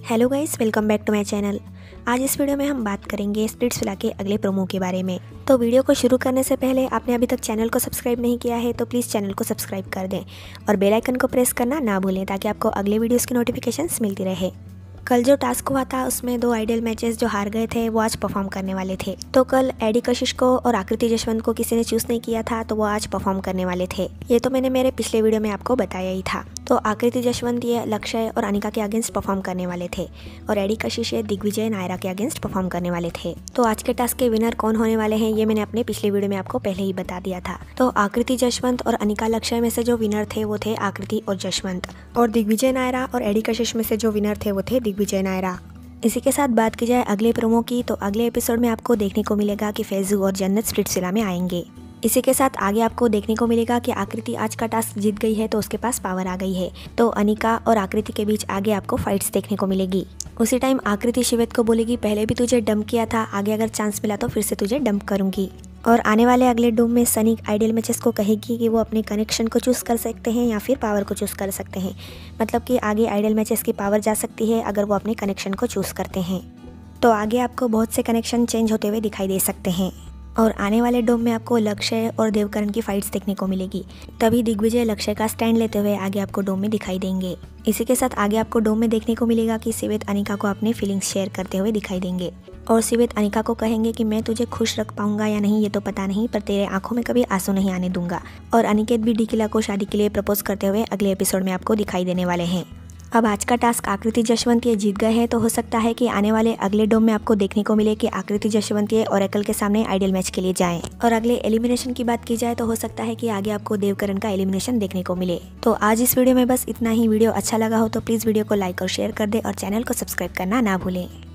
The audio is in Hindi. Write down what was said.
Hello guys, welcome back to my channel. आज इस वीडियो में हम बात करेंगे स्प्लिट्सविला के अगले प्रोमो के बारे में। तो वीडियो को शुरू करने से पहले आपने अभी तक चैनल को सब्सक्राइब नहीं किया है तो प्लीज़ चैनल को सब्सक्राइब कर दें और बेल आइकन को प्रेस करना ना भूलें ताकि आपको अगले वीडियोस की नोटिफिकेशंस मिलती रहे। कल जो टास्क हुआ था उसमें 2 आइडल मैचेस जो हार गए थे वो आज परफॉर्म करने वाले थे। तो कल एडी कशिश को और आकृति जसवंत को किसी ने चूज नहीं किया था तो वो आज परफॉर्म करने वाले थे। ये तो मैंने मेरे पिछले वीडियो में आपको बताया ही था। तो आकृति जसवंत ये लक्ष्य और अनिका के अगेंस्ट परफॉर्म करने वाले थे और एडी कशिश ये दिग्विजय नायरा के अगेंस्ट परफॉर्म करने वाले थे। तो आज के टास्क के विनर कौन होने वाले हैं ये मैंने अपने पिछले वीडियो में आपको पहले ही बता दिया था। तो आकृति जसवंत और अनिका लक्ष्य में से जो विनर थे वो थे आकृति और जसवंत, और दिग्विजय नायरा और एडी कशिश में से जो विनर थे वो थे दिग्विजय नायरा। इसी के साथ बात की जाए अगले प्रोमो की, तो अगले एपिसोड में आपको देखने को मिलेगा कि फैजू और जन्नत स्प्लिट्सविला में आएंगे। इसी के साथ आगे आपको देखने को मिलेगा कि आकृति आज का टास्क जीत गई है तो उसके पास पावर आ गई है। तो अनिका और आकृति के बीच आगे आपको फाइट्स देखने को मिलेगी। उसी टाइम आकृति शिवेत को बोलेगी पहले भी तुझे डंप किया था, आगे अगर चांस मिला तो फिर से तुझे डंप करूंगी। और आने वाले अगले डूम में सनी आइडल मैचेस को कहेगी कि वो अपने कनेक्शन को चूज़ कर सकते हैं या फिर पावर को चूज़ कर सकते हैं। मतलब कि आगे आइडल मैचेस की पावर जा सकती है अगर वो अपने कनेक्शन को चूज़ करते हैं। तो आगे आपको बहुत से कनेक्शन चेंज होते हुए दिखाई दे सकते हैं। और आने वाले डोम में आपको लक्ष्य और देवकरण की फाइट्स देखने को मिलेगी। तभी दिग्विजय लक्ष्य का स्टैंड लेते हुए आगे आपको डोम में दिखाई देंगे। इसी के साथ आगे आपको डोम में देखने को मिलेगा कि सिवेत अनिका को अपने फीलिंग्स शेयर करते हुए दिखाई देंगे और सिवेत अनिका को कहेंगे कि मैं तुझे खुश रख पाऊंगा या नहीं ये तो पता नहीं, पर तेरे आंखों में कभी आंसू नहीं आने दूंगा। और अनिकेत भी डिकिला को शादी के लिए प्रपोज करते हुए अगले एपिसोड में आपको दिखाई देने वाले हैं। अब आज का टास्क आकृति जसवंत ये जीत गए हैं तो हो सकता है कि आने वाले अगले डोम में आपको देखने को मिले कि आकृति जसवंत ये ओरेकल के सामने आइडल मैच के लिए जाएं। और अगले एलिमिनेशन की बात की जाए तो हो सकता है कि आगे आपको देवकरण का एलिमिनेशन देखने को मिले। तो आज इस वीडियो में बस इतना ही। वीडियो अच्छा लगा हो तो प्लीज़ वीडियो को लाइक और शेयर कर दे और चैनल को सब्सक्राइब करना ना भूलें।